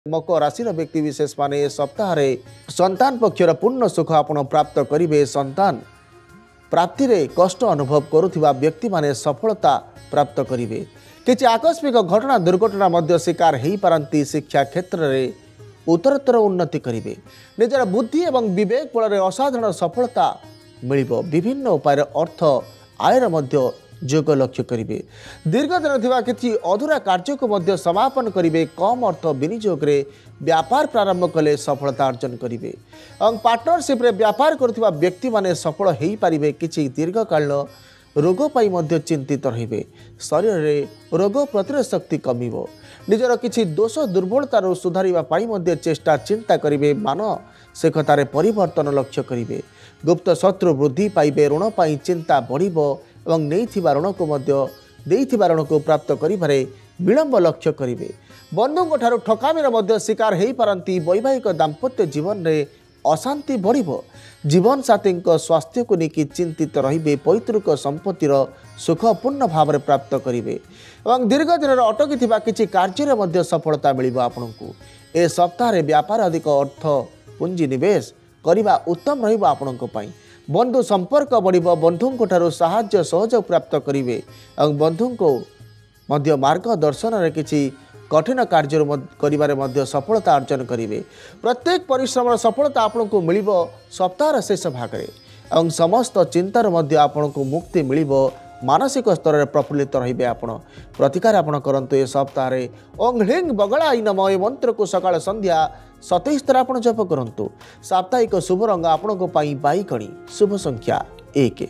मकर राशि व्यक्ति विशेष माने सप्ताह रे संतान पक्षर पूर्ण सुख आपण प्राप्त करिवे। संतान प्राप्ति रे कष्ट अनुभव करुथिबा व्यक्ति माने सफलता प्राप्त करिवे। किछि आकस्मिक घटना दुर्घटना मध्य शिकार हेई पारंती। शिक्षा क्षेत्र रे उत्तरोत्तर उन्नति करिवे। निजर बुद्धि एवं विवेक बल असाधारण सफलता मिलिबो। विभिन्न उपाय अर्थ आयर मध्य जोग लक्ष्य करिवे। दीर्घ दिन थिबा किछि अधूरा कार्य को मध्य समापन करिवे। कम अर्थ विनियोग रे व्यापार प्रारंभ कले सफलता अर्जन करिवे। एवं पार्टनरशिप रे व्यापार करुथिबा व्यक्ति माने सफल हेई पारिवे। किछि दीर्घकाल रोग पाई मध्य चिंतित रहिबे। शरीर रे रोग प्रतिरोध शक्ति कमिबो। निजर किछि दोष दुर्बलता सुधारिबा पाई मध्य चेष्टा चिंता करिवे। मानसिकतार परिवर्तन लक्ष्य करिवे। गुप्त शत्रु वृद्धि पाइबे। ऋण पाई चिंता बढ़िबो एवं नैथिबा ऋण को मध्य देइथिबा ऋण को प्राप्त करिबारे विलंब लक्ष्य करिवे। बंधुଙ୍କ ठाରୁ ठकामीर मध्य शिकार हेई पारंती। वैवाहिक दाम्पत्य जीवन रे अशांति बढ़िबो। जीवन साथी स्वास्थ्य को लेकिन चिंतित रहिबे। पैतृक संपत्तिर सुख पूर्ण भाव में प्राप्त करिवे एवं दीर्घ दिन अटकी थिबा किछि कार्य मध्य सफलता मिलिबो। आपनकु ए सप्ताह रे व्यापार अधिक अर्थ पुंजी निवेश करिबा उत्तम रहिबो आपनक पई। बंधु संपर्क बढ़िबो। बंधुଙ୍କ ठाରୁ साहाय्य सहयोग प्राप्त करिवे एवं बंधुଙ୍କ मध्य मार्गदर्शन रे किछि कठिन कार्य करिबारे मध्य सफलता अर्जन करिवे। प्रत्येक परिश्रम सफलता आपनकु मिलिबो। सप्ताह शेष भाग रे एवं समस्त चिंतार मध्य आपनकु मुक्ति मिलिबो। मानसिक स्तर में प्रफुल्लित रहिबे। आपण प्रतिकार आपण करंतु। ए सप्ताह रे ओं ह्रीं बगळाई नमः ए मंत्र को सकाळ संध्या 27 थर आपण जप करंतु। साप्ताहिक शुभ रंग आपणको पाई बाईकणी। शुभ संख्या 1।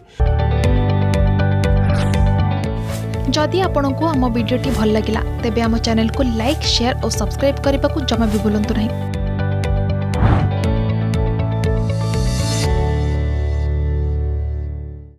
जदि आपंक आम भिडी भल लगा तेब आम चैनल को लाइक शेयर और सब्सक्राइब करने को जमा भी भूलु नहीं।